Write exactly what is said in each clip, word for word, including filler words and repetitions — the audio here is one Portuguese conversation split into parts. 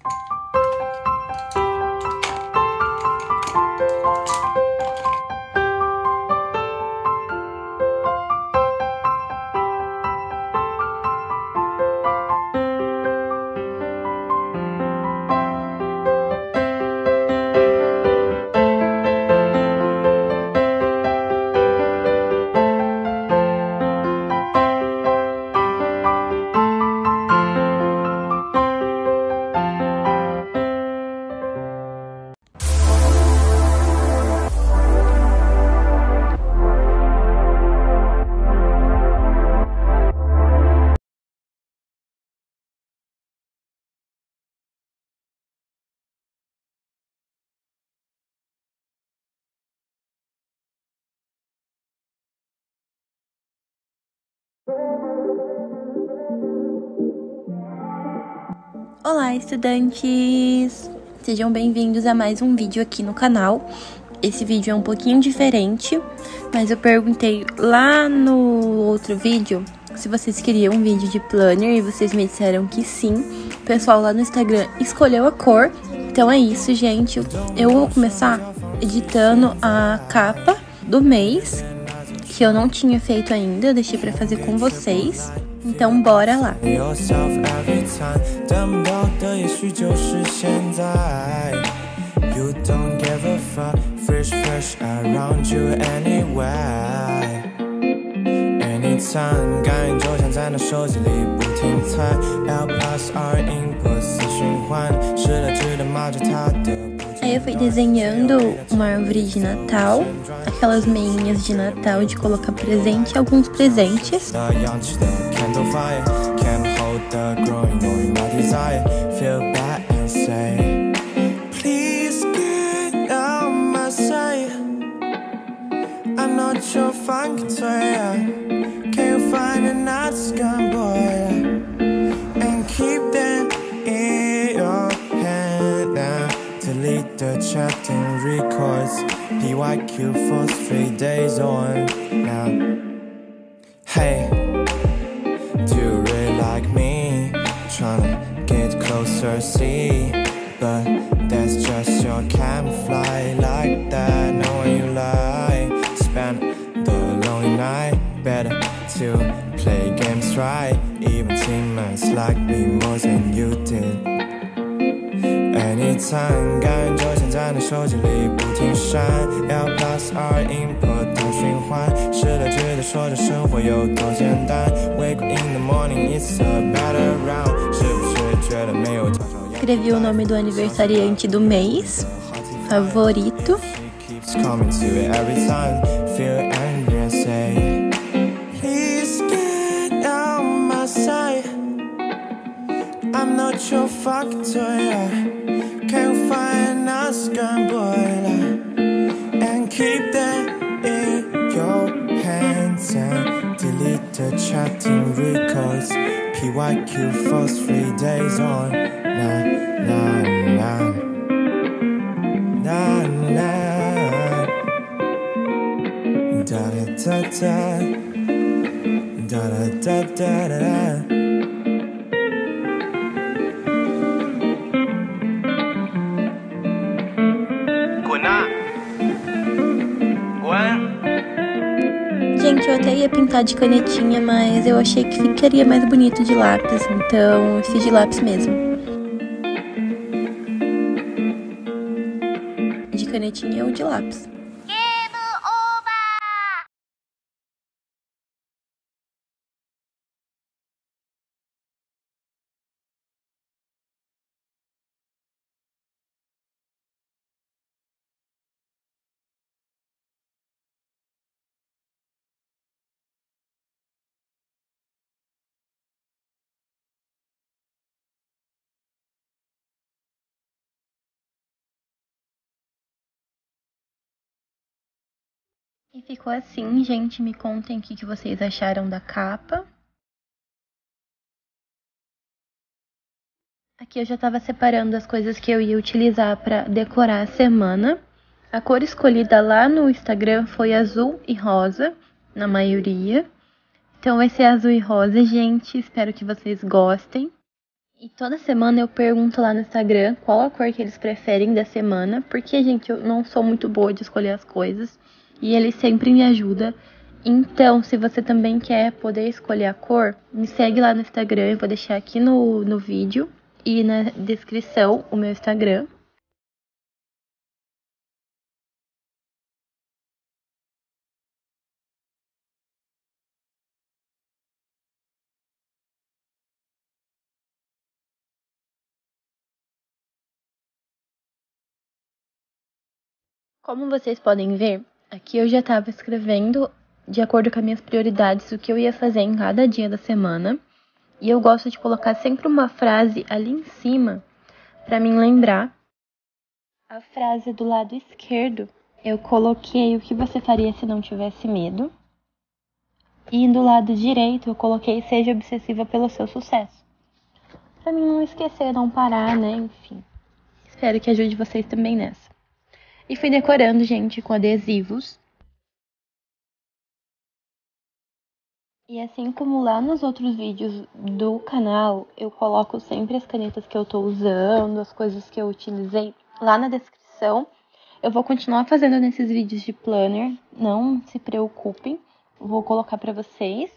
Olá, estudantes! Sejam bem-vindos a mais um vídeo aqui no canal. Esse vídeo é um pouquinho diferente, mas eu perguntei lá no outro vídeo se vocês queriam um vídeo de planner e vocês me disseram que sim. O pessoal lá no Instagram escolheu a cor, então é isso, gente. Eu vou começar editando a capa do mês, que eu não tinha feito ainda, eu deixei pra fazer com vocês. Então, bora lá! Aí eu fui desenhando uma árvore de Natal, aquelas meinhas de Natal de colocar presente e alguns presentes. The chatting records P Y Q for three days on now. Hey, do you really like me? Tryna get closer, see, but that's just your camouflage. Like that, knowing you lie. Spend the lonely night. Better to play games right. Even teammates like me more than you did. Anytime 感觉现在你手机里不停闪 L plus R input 的循环试了句的说着生活有多简单 Wake up in the morning it's a better round 是不是觉得没有 Escrevi o nome do aniversariante do mês favorito. Keeps coming to it every time Feel angry and say Please get out my sight I'm not your fucking toy Can't find a scan boiler And keep that in your hands And delete the chatting records P Y Q for three days on Nah, nah, nah Nah, nah Da da da da Da da da da da da Gente, eu até ia pintar de canetinha, mas eu achei que ficaria mais bonito de lápis, então eu fiz de lápis mesmo. De canetinha ou de lápis. E ficou assim, gente. Me contem o que vocês acharam da capa. Aqui eu já estava separando as coisas que eu ia utilizar para decorar a semana. A cor escolhida lá no Instagram foi azul e rosa, na maioria. Então vai ser azul e rosa, gente. Espero que vocês gostem. E toda semana eu pergunto lá no Instagram qual a cor que eles preferem da semana, porque, gente, eu não sou muito boa de escolher as coisas e eles sempre me ajudam. Então, se você também quer poder escolher a cor, me segue lá no Instagram, eu vou deixar aqui no, no vídeo e na descrição o meu Instagram. Como vocês podem ver, aqui eu já estava escrevendo de acordo com as minhas prioridades o que eu ia fazer em cada dia da semana. E eu gosto de colocar sempre uma frase ali em cima para mim lembrar. A frase do lado esquerdo, eu coloquei o que você faria se não tivesse medo. E do lado direito, eu coloquei seja obsessiva pelo seu sucesso. Para mim não esquecer, não parar, né? Enfim. Espero que ajude vocês também nessa. E fui decorando, gente, com adesivos. E assim como lá nos outros vídeos do canal, eu coloco sempre as canetas que eu tô usando, as coisas que eu utilizei lá na descrição. Eu vou continuar fazendo nesses vídeos de planner, não se preocupem, vou colocar pra vocês.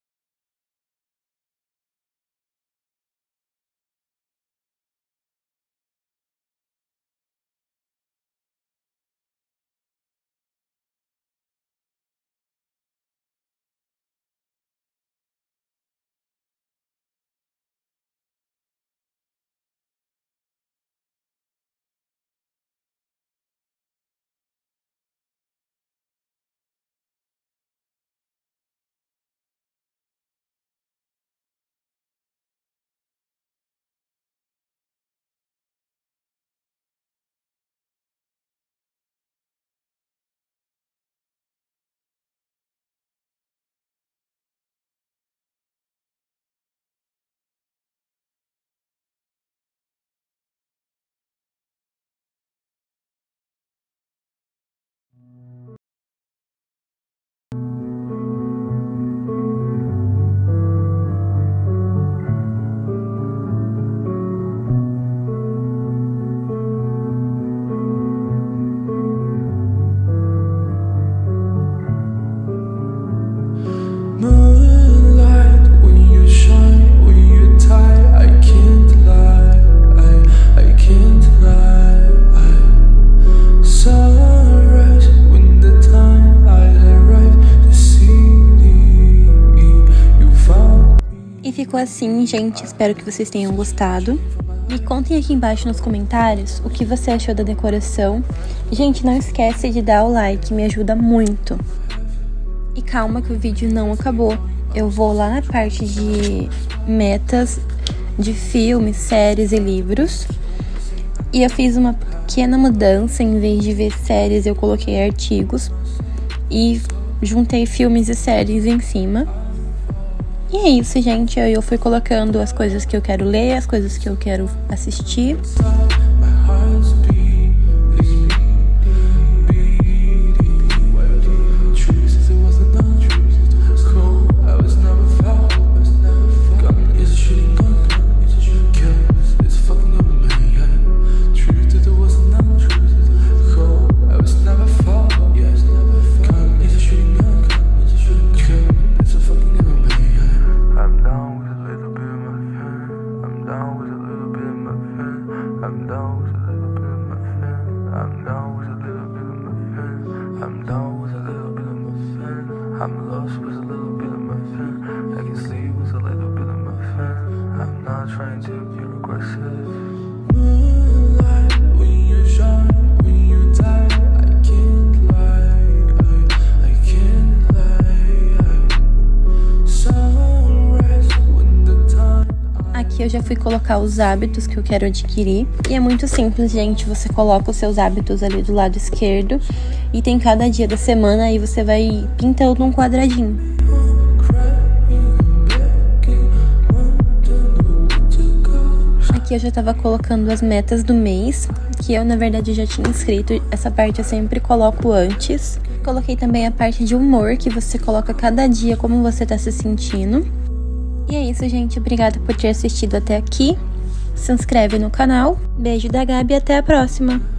E ficou assim, gente. Espero que vocês tenham gostado. Me contem aqui embaixo nos comentários o que você achou da decoração. Gente, não esquece de dar o like, me ajuda muito. E calma que o vídeo não acabou. Eu vou lá na parte de metas de filmes, séries e livros. E eu fiz uma pequena mudança. Em vez de ver séries, eu coloquei artigos. E juntei filmes e séries em cima. E é isso, gente. Eu fui colocando as coisas que eu quero ler, as coisas que eu quero assistir. I'm lost with a little bit of my fan. I can sleep with a little bit of my fan. I'm not trying to be regressive. Moonlight, when you shine, when you die, I can't lie, I, I can't lie. Sunrise, when the time. Aqui eu já fui colocar os hábitos que eu quero adquirir. E é muito simples, gente. Você coloca os seus hábitos ali do lado esquerdo. E tem cada dia da semana e você vai pintando um quadradinho. Aqui eu já tava colocando as metas do mês, que eu na verdade já tinha escrito. Essa parte eu sempre coloco antes. Coloquei também a parte de humor, que você coloca cada dia como você tá se sentindo. E é isso, gente. Obrigada por ter assistido até aqui. se inscreve no canal. Beijo da Gabi e até a próxima!